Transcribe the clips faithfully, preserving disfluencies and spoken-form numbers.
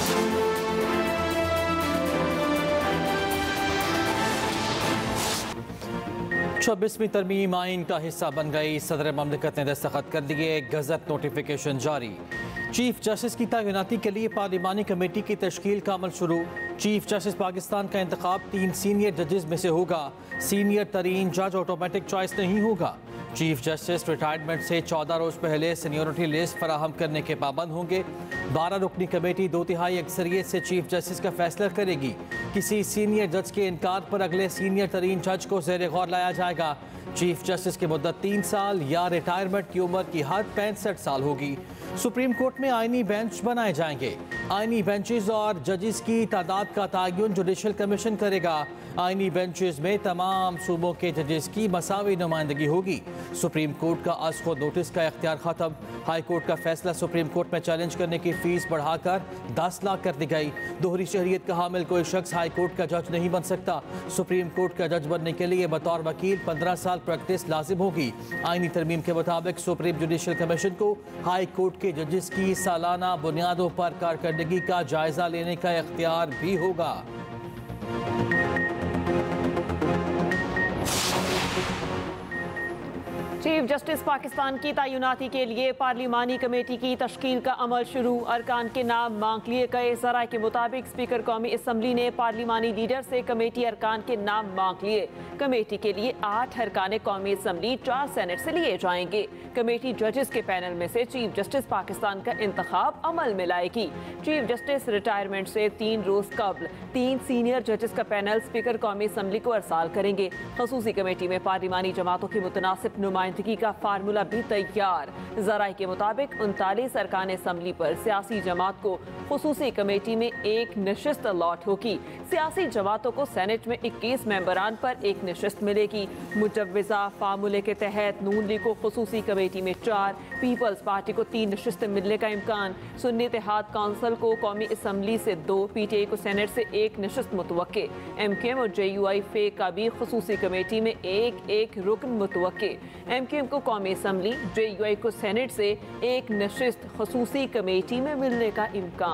छब्बीसवीं तरमीम आइन का हिस्सा बन गई। सदर ममलिकत ने दस्तखत कर दिए। गजट नोटिफिकेशन जारी। चीफ जस्टिस की तैनाती के लिए पार्लिमानी कमेटी की तश्कील का अमल शुरू। चीफ जस्टिस पाकिस्तान का इंतखाब तीन सीनियर जजेस में से होगा। सीनियर तरीन जज ऑटोमेटिक चॉइस नहीं होगा। चीफ जस्टिस रिटायरमेंट से चौदह रोज पहले सीनियरिटी लिस्ट फराहम करने के पाबंद होंगे। बारह रुकनी कमेटी दो तिहाई अक्सरियत से चीफ जस्टिस का फैसला करेगी। किसी सीनियर जज के इनकार पर अगले सीनियर तरीन जज को ज़ेर गौर लाया जाएगा। चीफ जस्टिस की मुद्दत तीन साल या रिटायरमेंट की उम्र की हद पैंसठ साल होगी। सुप्रीम कोर्ट में आईनी बेंच बनाए जाएंगे। आईनी बेंचेस और जजेस की तादाद का तयन जुडिशल कमीशन करेगा। आईनी बेंचेस में तमाम सूबों के जजेस की मसावी नुमाइंदगी होगी। सुप्रीम कोर्ट का आज खुद नोटिस का इख्तियार खत्म। हाई कोर्ट का फैसला सुप्रीम कोर्ट में चैलेंज करने की फीस बढ़ाकर दस लाख कर दी गई। दोहरी शहरियत का हामिल कोई शख्स हाई कोर्ट का जज नहीं बन सकता। सुप्रीम कोर्ट का जज बनने के लिए बतौर वकील पंद्रह साल प्रैक्टिस लाजिम होगी। आईनी तरमीम के मुताबिक सुप्रीम जुडिशल कमीशन को हाई कोर्ट के जजेस की सालाना बुनियादों पर कारकर्दगी का जायजा लेने का इख्तियार भी होगा। चीफ जस्टिस पाकिस्तान की तैनाती के लिए पार्लिमानी कमेटी की तश्कील का अमल शुरू। अरकान के नाम मांग लिए गए। ज़राए के मुताबिक स्पीकर कौमी असम्बली ने पार्लिमानी लीडर से कमेटी अरकान के नाम मांग लिए। कमेटी के लिए आठ अरकान कौमी असम्बली, चार सेनेट से लिए जाएंगे। कमेटी जजेस के पैनल में से चीफ जस्टिस पाकिस्तान का इंतखाब अमल में लाएगी। चीफ जस्टिस रिटायरमेंट से तीन रोज कबल तीन सीनियर जजेस का पैनल स्पीकर कौमी असम्बली को अरसाल करेंगे। खसूसी कमेटी में पार्लिमानी जमातों की मुतनासिब नुमाइंदगी का फार्मूला भी तैयार। ज़राए के मुताबिक उनतालीस अरकान असम्बली पर सियासी जमात को खसूसी कमेटी में एक नशिस्त अलॉट होगी। सियासी जमातों को सेनेट में इक्कीस मेंबरान पर एक नशिस्त मिलेगी। मुजव्विज़ा फार्मूले के तहत नून लीग को खसूसी कमेटी में चार, पीपल्स पार्टी को तीन नशिस्त मिलने का इम्कान। सुन्नी इत्तेहाद काउंसिल को कौमी असम्बली से दो, पीटीआई को सेनेट से एक नशिस्त मुतवक्के। एम क्यू एम और जे यू आई फे का भी खसूसी कमेटी में एक एक रुकन मुतवक्के। एम क्यू एम को कौमी असम्बली, जे यू आई को सेनेट से एक नशिस्त खसूसी कमेटी में मिलने का इम्कान।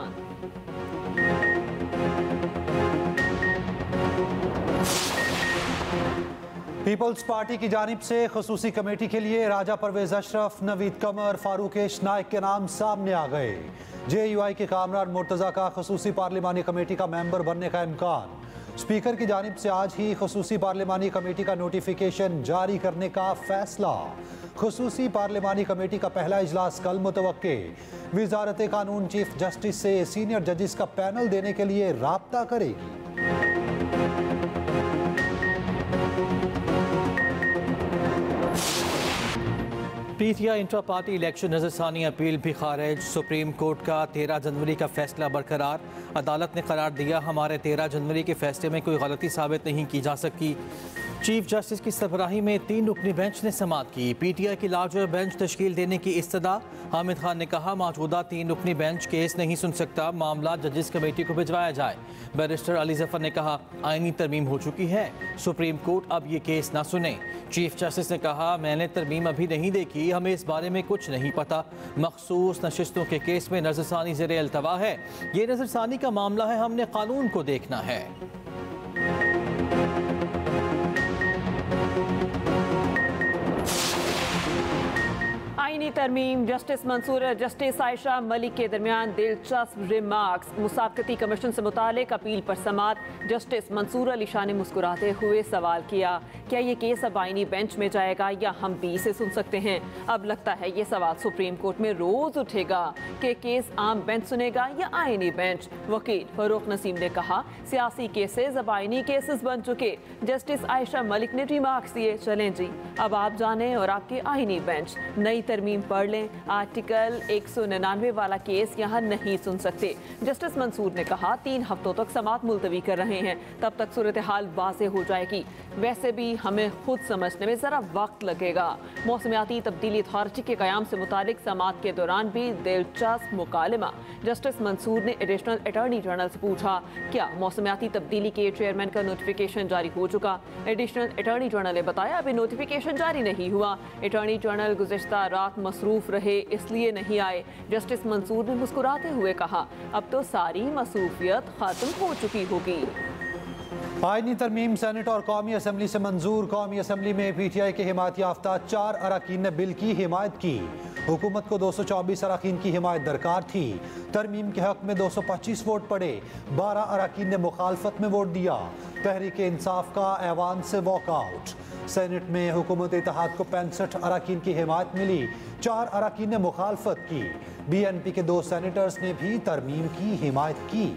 पीपल्स पार्टी की जानिब से खसूसी कमेटी के लिए राजा परवेज अशरफ, नवीद कमर, फारूकेश नाइक के नाम सामने आ गए। जे यू आई के कामरान मुर्तज़ा का खसूसी पार्लिमानी कमेटी का मेंबर बनने का इम्कान। स्पीकर की जानिब से आज ही खसूसी पार्लिमानी कमेटी का नोटिफिकेशन जारी करने का फैसला। खसूसी पार्लिमानी कमेटी का पहला इजलास कल मुतवक्के। वजारत कानून चीफ जस्टिस से सीनियर जजेस का पैनल देने के लिए राब्ता करेगी। पीटीआई इंट्रा पार्टी इलेक्शन नजरसानी अपील भी खारिज। सुप्रीम कोर्ट का तेरह जनवरी का फैसला बरकरार। अदालत ने करार दिया, हमारे तेरह जनवरी के फैसले में कोई गलती साबित नहीं की जा सकती। चीफ जस्टिस की सरबराही में तीन रुकनी बेंच ने समाअत की। पीटीआई की लार्जर बेंच तश्कील देने की इस्तदा। हामिद खान ने कहा, मौजूदा तीन रुकनी बेंच केस नहीं सुन सकता, मामला जजेस कमेटी को भिजवाया जाए। बैरिस्टर अली जफर ने कहा, आईनी तरमीम हो चुकी है, सुप्रीम कोर्ट अब ये केस ना सुने। चीफ जस्टिस ने कहा, मैंने तरमीम अभी नहीं देखी, हमें इस बारे में कुछ नहीं पता। मखसूस नशिस्तों के केस में नजरसानी ज़ेरे अल्तवा है। ये नजरसानी का मामला है, हमने कानून को देखना है। आईनी तरमीम, जस्टिस मंसूर और जस्टिस आयशा मलिक के दरमियान दिलचस्प रिमार्क्स। मुसाफकती कमीशन से मुतालिक अपील पर समात। जस्टिस मंसूर अली शाह ने मुस्कुराते हुए सवाल किया, क्या ये केस अब आईनी बेंच में जाएगा या हम भी इसे सुन सकते हैं? अब लगता है ये सवाल सुप्रीम कोर्ट में रोज उठेगा कि केस आम बेंच सुनेगा या आईनी बेंच। वकील फरूख नसीम ने कहा, सियासी केसेस अब आईनी केसेस बन चुके। जस्टिस आयशा मलिक ने रिमार्क्स दिए, चलें जी अब आप जाने और आपके आईनी बेंच नई तरमीम पढ़ लें, आर्टिकल एक सौ निन्यानवे वाला केस यहाँ नहीं सुन सकते। जस्टिस मंसूर ने कहा, तीन हफ्तों तक समात मुलतवी कर रहे हैं, तब तक सूरत हाल वाज़ेह हो जाएगी। वैसे भी हमें खुद समझने में ज़रा वक्त लगेगा। मौसमियाती तब्दीली अथॉरिटी के क़याम से मुतालिक समात के दौरान भी दिलचस्प मुकालमा। जस्टिस मंसूर ने एडिशनल अटॉर्नी जनरल से पूछा, क्या मौसमियाती तब्दीली के चेयरमैन का नोटिफिकेशन जारी हो चुका? एडिशनल अटॉर्नी जनरल ने बताया, अभी नोटिफिकेशन जारी नहीं हुआ। अटॉर्नी जनरल गुज़िश्ता रात आप मसरूफ रहे इसलिए नहीं आए। जस्टिस मंसूर ने मुस्कुराते हुए कहा, अब तो सारी मसरूफियत खत्म हो चुकी होगी। आईनी तरमीम सेनेट और कौमी असम्बली से मंजूर। कौमी असम्बली में पी टी आई के हिमायत याफ्ता चार अरकान ने बिल की हिमायत की। हुकूमत को दो सौ चौबीस अरकान की हिमायत दरकार थी। तरमीम के हक में दो सौ पच्चीस वोट पड़े, बारह अरकान ने मुखालफत में वोट दिया। तहरीक इंसाफ का ऐवान से वॉकआउट। सेनेट में हुकूमत इत्तेहाद को पैंसठ अरकान की हिमायत मिली, चार अरकान ने मुखालफत की। बी एन पी के दो सेनेटर्स ने भी तरमीम की हिमायत की।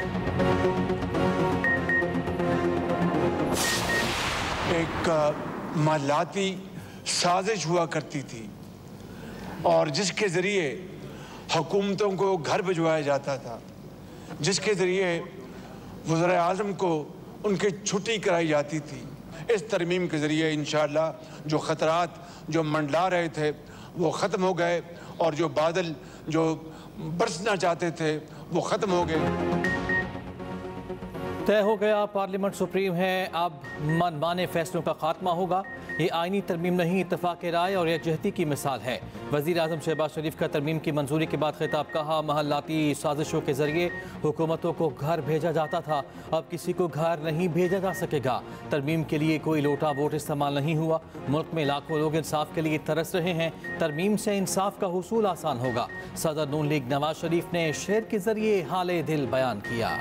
एक मालाती साजिश हुआ करती थी और जिसके ज़रिए हुकूमतों को घर भिजवाया जाता था, जिसके ज़रिए वज़ीर आज़म को उनकी छुट्टी कराई जाती थी। इस तरमीम के ज़रिए इंशाअल्लाह जो ख़तरात जो मंडला रहे थे वो ख़त्म हो गए और जो बादल जो बरसना चाहते थे वो ख़त्म हो गए। तय हो गया, पार्लियामेंट सुप्रीम है, अब मनमाने फैसलों का खात्मा होगा। ये आईनी तरमीम नहीं, इत्तफाक राय और यकजहती की मिसाल है। वज़ीर आज़म शहबाज शरीफ का तरमीम की मंजूरी के बाद खिताब। कहा, महल्लाती साजिशों के जरिए हुकूमतों को घर भेजा जाता था, अब किसी को घर नहीं भेजा जा सकेगा। तरमीम के लिए कोई लोटा वोट इस्तेमाल नहीं हुआ। मुल्क में लाखों लोग इंसाफ के लिए तरस रहे हैं। तरमीम से इंसाफ का हुसूल आसान होगा। सदर नून लीग नवाज शरीफ ने शेर के जरिए हाले दिल बयान किया।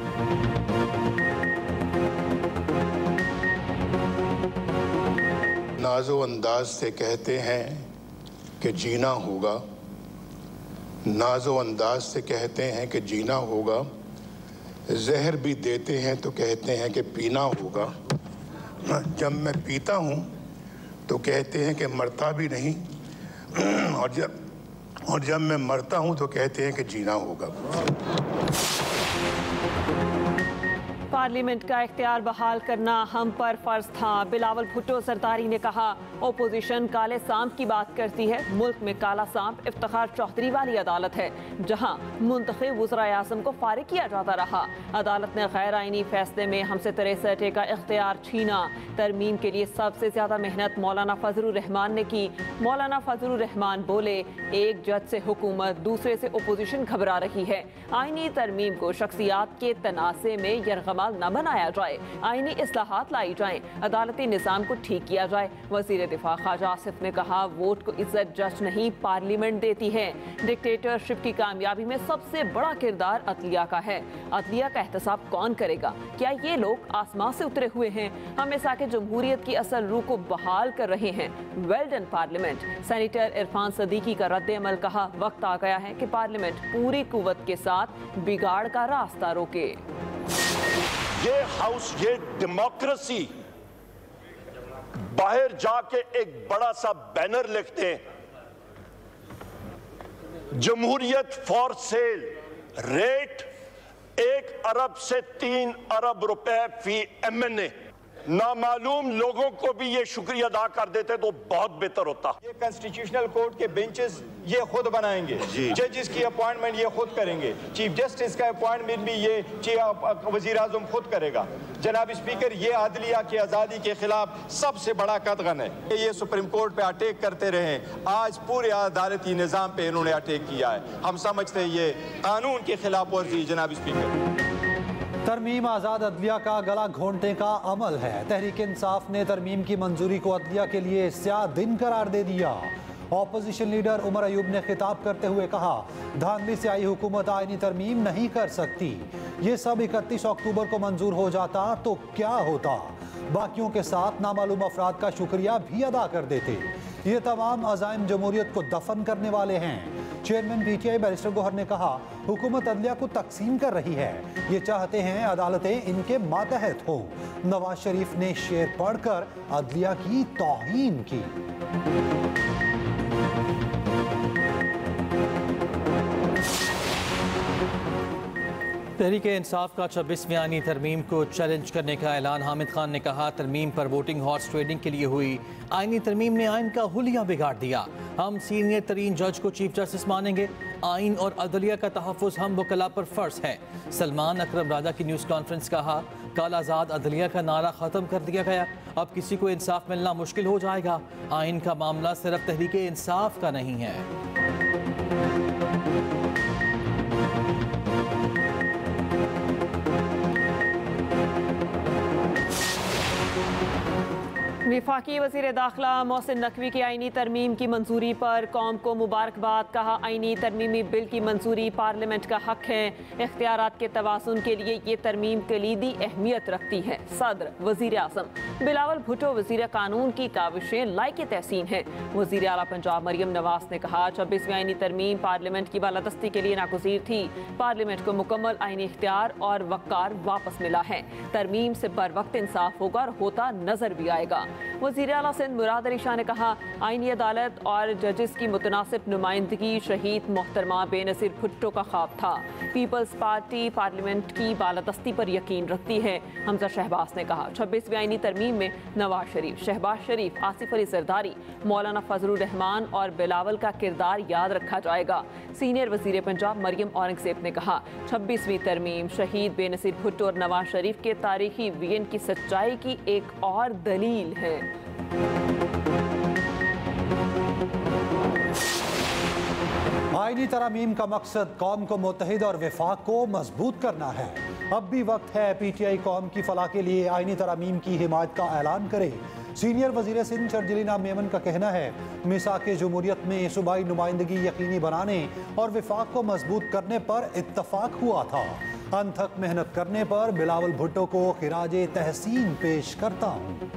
नाजो अंदाज से कहते हैं कि जीना होगा, नाजो अंदाज से कहते हैं कि जीना होगा, जहर भी देते हैं तो कहते हैं कि पीना होगा। जब मैं पीता हूँ तो कहते हैं कि मरता भी नहीं, और जब और जब मैं मरता हूँ तो कहते हैं कि जीना होगा। पार्लियामेंट का इख्तियार बहाल करना हम पर फर्ज था। बिलावल भुट्टो सरदारी ने कहा, ओपोजिशन काले सांप की बात करती है। मुल्क में काला सांप इफ्तिखार चौधरी वाली अदालत है, जहां मुंतखब वज़ीर आज़म को फारिग किया जाता रहा। अदालत ने गैर आईनी फैसले में हमसे तिरसठ का इख्तियार छीना। तरमीम के लिए सबसे ज्यादा मेहनत मौलाना फजलुर रहमान ने की। मौलाना फजलुर रहमान बोले, एक जज से हुकूमत, दूसरे से ओपोजिशन घबरा रही है। आईनी तरमीम को शख्सियात के तनाज़े में यरगमाल न बनाया जाए। आईनी इस्लाहात लाई जाएं, अदालती निज़ाम को ठीक किया जाए। वज़ीर दिफा ख्वाजा आसिफ ने कहा, वोट को इज्जत जज नहीं पार्लियामेंट देती है। डिक्टेटरशिप की कामयाबी में सबसे बड़ा किरदार अदलिया का है। अदलिया का एहतसाब कौन करेगा? क्या ये लोग आसमान से उतरे हुए हैं? हमेशा के जमहूरियत की असल रूह को बहाल कर रहे हैं। Well done parliament. Senator Irfan Siddiqui का रद्द अमल। कहा, वक्त आ गया है कि पार्लियामेंट पूरी कुव्वत के साथ बिगाड़ का रास्ता रोके। ये हाउस, ये डेमोक्रेसी बाहर जाके एक बड़ा सा बैनर लिखते हैं, जमहूरियत फॉर सेल, रेट एक अरब से तीन अरब रुपए फी एम एन ए। नामालूम लोगों को भी ये शुक्रिया अदा कर देते तो बहुत बेहतर होता। ये कॉन्स्टिट्यूशनल कोर्ट के बेंचेस ये खुद बनाएंगे, जजेस की अपॉइंटमेंट ये खुद करेंगे, चीफ जस्टिस का अपॉइंटमेंट भी ये वजीर आजम खुद करेगा। जनाब स्पीकर, ये अदलिया की आज़ादी के खिलाफ सबसे बड़ा कदगन है। ये सुप्रीम कोर्ट पे अटैक करते रहे, आज पूरे अदालती निज़ाम पे इन्होंने अटैक किया है। हम समझते हैं ये कानून की खिलाफ वर्जी। जनाब स्पीकर, तरमीम आज़ाद अदलिया का गला घोंटने का अमल है। तहरीक इंसाफ ने तरमीम की मंजूरी को अदलिया के लिए स्याह दिन करार दे दिया। ऑपोजिशन लीडर उमर अयूब ने खिताब करते हुए कहा, धांधली से आई हुकूमत आईनी तरमीम नहीं कर सकती। ये सब इकतीस अक्टूबर को मंजूर हो जाता तो क्या होता? बाकियों के साथ नामालूम अफराद का शुक्रिया भी अदा कर देते। ये तमाम अज़ाइम जमहूरियत को दफन करने वाले हैं। Chairman P T I barrister Gohar ने कहा, हुकूमत अदलिया को तकसीम कर रही है। ये चाहते हैं अदालतें इनके मातहत हो। नवाज शरीफ ने शेर पढ़कर अदलिया की तौहीन की। तहरीक इंसाफ का छब्बीसवीं आईनी तरमीम को चैलेंज करने का ऐलान। हामिद खान ने कहा, तरमीम पर वोटिंग हॉर्स ट्रेडिंग के लिए हुई आईनी तरमीम ने आइन का हुलिया बिगाड़ दिया। हम सीनियर तरीन जज को चीफ जस्टिस मानेंगे। आइन और अदलिया का तहफ़्फ़ुज़ हम वकला पर फ़र्ज है। सलमान अकरम राजा की न्यूज़ कॉन्फ्रेंस। कहा, कालाज़ाद अदलिया का नारा ख़त्म कर दिया गया, अब किसी को इंसाफ मिलना मुश्किल हो जाएगा। आइन का मामला सिर्फ तहरीक इंसाफ का नहीं है। वफाकी वज़ीर दाखिला मोहसिन नकवी की आईनी तरमीम की मंजूरी पर कौम को मुबारकबाद। कहा, आईनी तरमीमी बिल की मंजूरी पार्लियामेंट का हक है। इख्तियारात के तवाज़ुन के लिए ये तरमीम कलीदी अहमियत रखती है। सदर वज़ीर आज़म बिलावल भुट्टो वज़ीर कानून की काविशें लायक तहसीन हैं। वज़ीर आला पंजाब मरियम नवाज ने कहा, छब्बीसवीं आईनी तरमीम पार्लियामेंट की बालादस्ती के लिए नागुज़ीर थी। पार्लियामेंट को मुकम्मल आईनी इख्तियार और वक़ार वापस मिला है। तरमीम से बर वक्त इंसाफ होगा और होता नजर भी आएगा। वज़ीर आला सिंध मुराद अली शाह ने कहा, आईनी अदालत और जजेस की मुतनासिब नुमाइंदगी शहीद मोहतरमा बेनज़ीर भुट्टो का ख्वाब था। पीपल्स पार्टी पार्लियामेंट की बालादस्ती पर यकीन रखती है। हमजा शहबाज ने कहा, छब्बीसवीं आईनी तरमीम में नवाज शरीफ, शहबाज शरीफ, आसिफ अली जरदारी, मौलाना फजलुर रहमान और बिलावल का किरदार याद रखा जाएगा। सीनियर वज़ीर पंजाब मरियम औरंगज़ेब ने कहा, छब्बीसवीं तरमीम शहीद बेनज़ीर भुट्टो और नवाज शरीफ के तारीखी विजन की सच्चाई की एक और दलील है। आईनी तरमीम का मकसद कौम को मुत्तहिद और वफाक को मजबूत करना है। अब भी वक्त है पी टी आई कौम की फलाह के लिए आईनी तरमीम की हिमायत का ऐलान करे। सीनियर वज़ीर सिंध शर्जिलीना मेमन का कहना है, मिसाक जमहूरियत में सूबाई नुमाइंदगी यकीनी बनाने और वफाक को मजबूत करने पर इत्तफाक हुआ था। अनथक मेहनत करने पर बिलावल भुट्टो को खिराजे तहसीन पेश करता हूँ।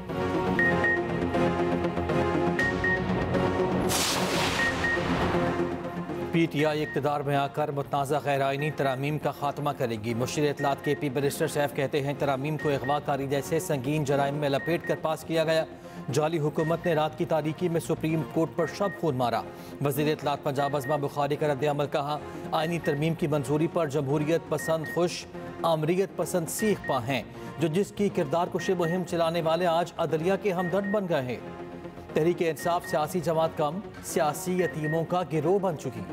पी टी आई इक़्तिदार में आकर मुतनाज़ा गैर आईनी तरामीम का खात्मा करेगी। मुशीर इत्तलात के पी बैरिस्टर सैफ कहते हैं, तरामीम को अगवाकारी जैसे संगीन जराइम में लपेट कर पास किया गया। जाली हुकूमत ने रात की तारीकी में सुप्रीम कोर्ट पर शब खून मारा। वज़ीर इत्तलात पंजाब अज़मा बुखारी का रद्द अमल। कहा, आईनी तरमीम की मंजूरी पर जमहूरियत पसंद खुश, आमरीत पसंद सीख पा हैं, जो जिसकी किरदार कुशी मुहिम चलाने वाले आज अदलिया के हमदर्द बन गए हैं। तहरीक इंसाफ सियासी जमात कम, सियासी यतीमों का गिरोह बन चुकी।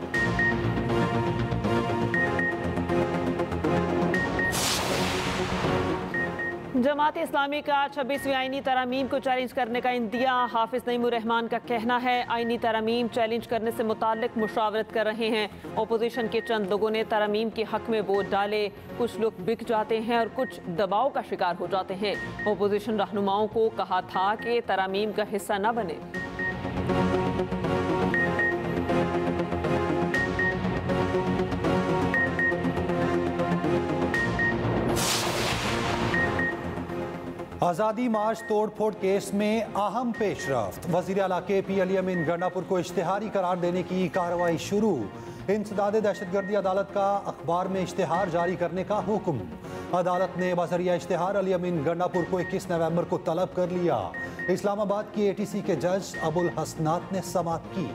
जमात इस्लामी का छब्बीसवीं आईनी तरमीम को चैलेंज करने का इंदिया। हाफिज नईमुर रहमान का कहना है, आईनी तरमीम चैलेंज करने से मुताल्लिक मुशावरत कर रहे हैं। अपोजिशन के चंद लोगों ने तरमीम के हक में वोट डाले। कुछ लोग बिक जाते हैं और कुछ दबाव का शिकार हो जाते हैं। अपोजिशन रहनुमाओं को कहा था कि तरमीम का हिस्सा न बने। आज़ादी मार्च तोड़ फोड़ केस में अहम पेशरफ्त। वज़ीर आला के पी अली अमीन गंडापुर को इश्तिहारी करार देने की कार्रवाई शुरू। इंसदाद दहशतगर्दी अदालत का अखबार में इश्तिहार जारी करने का हुक्म। अदालत ने बज़रिया इश्तिहार अली अमीन गंडापुर को इक्कीस नवंबर को तलब कर लिया। इस्लामाबाद की ए टी सी के जज अबुल हसनात ने समाअत की।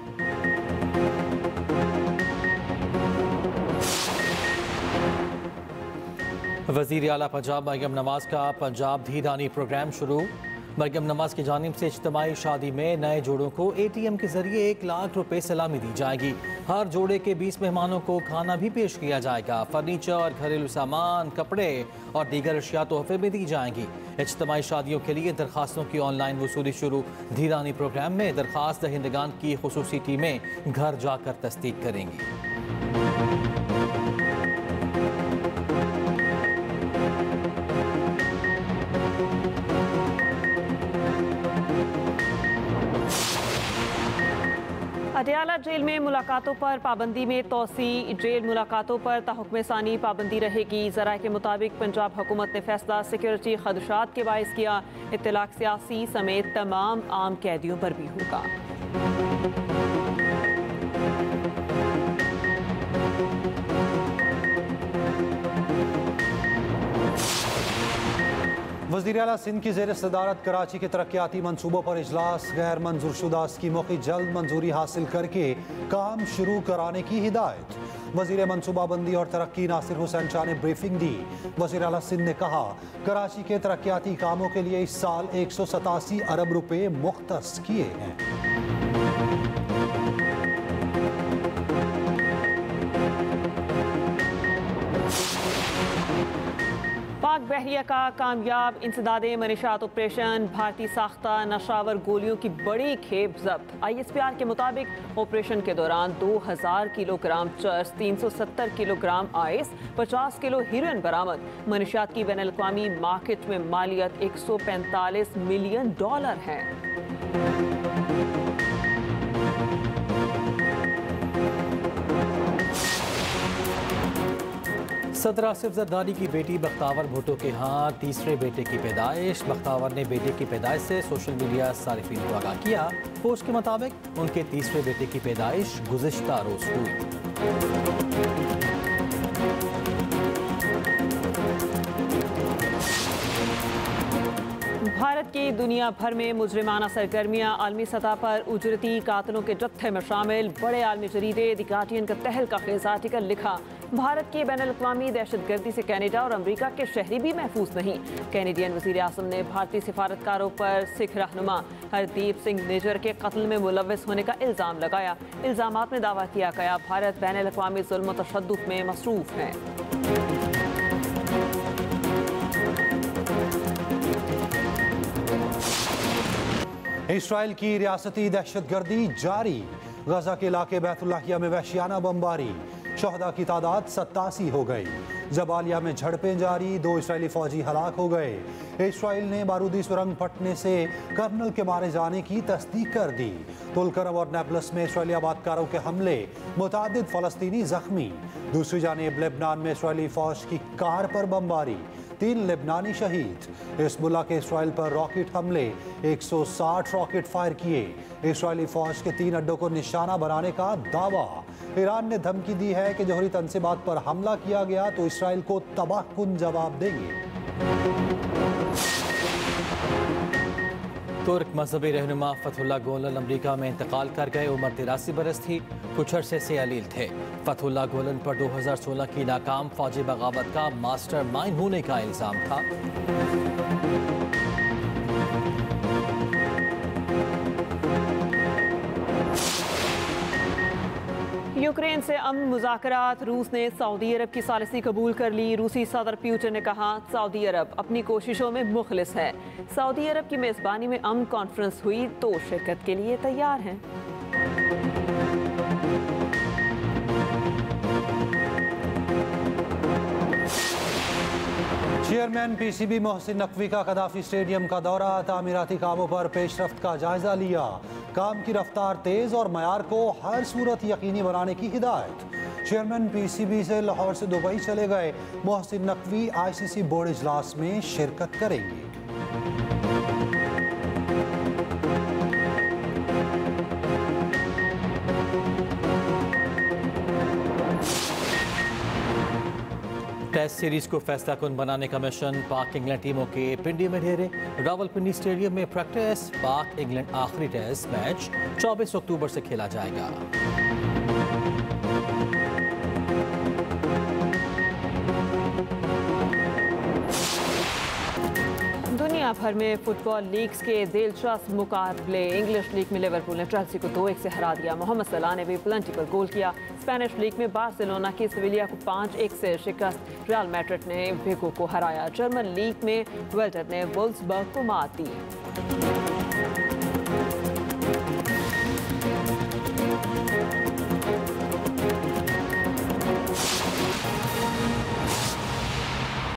वज़ीर आला पंजाब मरियम नवाज का पंजाब धीरानी प्रोग्राम शुरू। मरियम नवाज की जानिब से इज्तिमाई शादी में नए जोड़ों को ए टी एम के जरिए एक लाख रुपए सलामी दी जाएगी। हर जोड़े के बीस मेहमानों को खाना भी पेश किया जाएगा। फर्नीचर, घरेलू सामान, कपड़े और दीगर अशिया तोहफे में दी जाएंगी। इज्तिमाई शादियों के लिए दरखास्तों की ऑनलाइन वसूली शुरू। धीरानी प्रोग्राम में दरखास्त दहिंदगान की खुसूसी टीमें घर जाकर तस्दीक करेंगी। अडयाला जेल में मुलाकातों पर पाबंदी में तोसी। जेल मुलाकातों पर ताहुक्म सानी पाबंदी रहेगी। ज़राए के मुताबिक पंजाब हुकूमत ने फैसला सिक्योरिटी खदशात के बाइस किया। इत्तलाक सियासी समेत तमाम आम कैदियों पर भी होगा। वज़ीर आला सिंध की ज़ेर सदारत कराची के तरक्याती मनसूबों पर इजलास। गैर मंजूर शुदा स्कीमों की जल्द मंजूरी हासिल करके काम शुरू कराने की हिदायत। वजीर मनसूबाबंदी और तरक्की नासिर हुसैन शाह ने ब्रीफिंग दी। वजीर आला सिंध ने कहा, कराची के तरक्याती कामों के लिए इस साल एक सौ सतासी अरब रुपए मुख्तस किए हैं। पाक बहरिया का कामयाब इंसदादे मनीशात ऑपरेशन, भारतीय साख्ता नशावर गोलियों की बड़ी खेप जब्त। आई एस पी आर के मुताबिक ऑपरेशन के दौरान दो हज़ार किलोग्राम चर्स, तीन सौ सत्तर किलोग्राम आइस, पचास किलो हीरोइन बरामद। मनीशात की बैनुल अक़वामी मार्केट में मालियत एक सौ पैंतालीस मिलियन डॉलर है। सदर आसिफ जरदारी की बेटी बख्तावर भुट्टो के यहाँ तीसरे बेटे की पैदाइश। बख्तावर ने बेटे की पैदाइश से सोशल मीडिया सारिफीन को आगाह किया। पोस्ट के मुताबिक उनके तीसरे बेटे की पैदाइश गुज़िश्ता रोज हुई। भारत की दुनिया भर में मुजरिमाना सरगर्मियां, आलमी सतह पर उजरती कातलों के जत्थे में शामिल। बड़े आलमी जरीदे द गार्डियन का तहलका खेज आर्टिकल लिखा, भारत की बैनुल अक़वामी दहशतगर्दी से कनाडा और अमरीका के शहरी भी महफूज नहीं। कैनेडियन वज़ीर आज़म ने भारतीय सिफारतकारों पर सिख रहनुमा हरदीप सिंह निजर के कत्ल में मुलव्वस होने का इल्ज़ाम लगाया। इल्ज़ामात में दावा किया गया भारत बैनुल अक़वामी ज़ुल्म व तशद्दुद में मसरूफ़ है। इसराइल की रियासती दहशतगर्दी जारी, गजा के इलाके बैतुल्लाहिया में वहशियाना बमबारी, शहदा की तादाद सत्तासी हो गई। जबालिया में झड़पें जारी, दो इसराइली फौजी हलाक हो गए। इसराइल ने बारूदी सुरंग फटने से कर्नल के मारे जाने की तस्दीक कर दी। तुलकरम और नेबलस में इसराइली आबादकारों के हमले, मुतादिद फलस्तीनी जख्मी। दूसरी जानिब लेबनान में इसराइली फौज की कार पर बमबारी, तीन लेबनानी शहीद। हिज़्बुल्लाह के इसराइल पर रॉकेट हमले, एक सौ साठ रॉकेट फायर किए। इसराइली फौज के तीन अड्डों को निशाना बनाने का दावा। ईरान ने धमकी दी है कि जौहरी तनसीबात पर हमला किया गया तो इसराइल को तबाहकुन जवाब देंगे। तुर्क मजहबी रहनुमा फतहुल्लाह गुलन अमरीका में इंतकाल कर गए। उम्र तिरासी बरस थी। कुछ अरसे से अलील थे। फतहुल्लाह गुलन पर दो हज़ार सोलह की नाकाम फौजी बगावत का मास्टर माइंड होने का इल्ज़ाम था। यूक्रेन से अमन मुज़ाकरात, रूस ने सऊदी अरब की सालिसी कबूल कर ली। रूसी सदर पुतिन ने कहा, सऊदी अरब अपनी कोशिशों में मुखलिस है। सऊदी अरब की मेज़बानी में अमन कॉन्फ्रेंस हुई तो शिरकत के लिए तैयार हैं। चेयरमैन पीसीबी मोहसिन नकवी का कदाफी स्टेडियम का दौरा, तामीराती कामों पर पेशरफ्त का जायजा लिया। काम की रफ्तार तेज और मयार को हर सूरत यकीनी बनाने की हिदायत। चेयरमैन पीसीबी से लाहौर से दुबई चले गए। मोहसिन नकवी आईसीसी बोर्ड इजलास में शिरकत करेंगे। टेस्ट सीरीज को फैसला कुन बनाने का मिशन, पाक इंग्लैंड टीमों के पिंडी में ढेरे। रावलपिंडी स्टेडियम में प्रैक्टिस। पाक इंग्लैंड आखिरी टेस्ट मैच चौबीस अक्टूबर से खेला जाएगा। दुनिया भर में फुटबॉल लीग्स के दिलचस्प मुकाबले। इंग्लिश लीग में लिवरपूल ने चेल्सी को दो एक से हरा दिया। मोहम्मद सलाह ने भी प्लेंटी पर गोल किया। स्पेनिश लीग में बार्सिलोना की सेविलिया को पाँच एक से शिकस्त। रियल मैड्रिड ने विगो को हराया। जर्मन लीग में वेल्टर ने वोल्फ्सबर्ग को मात दी।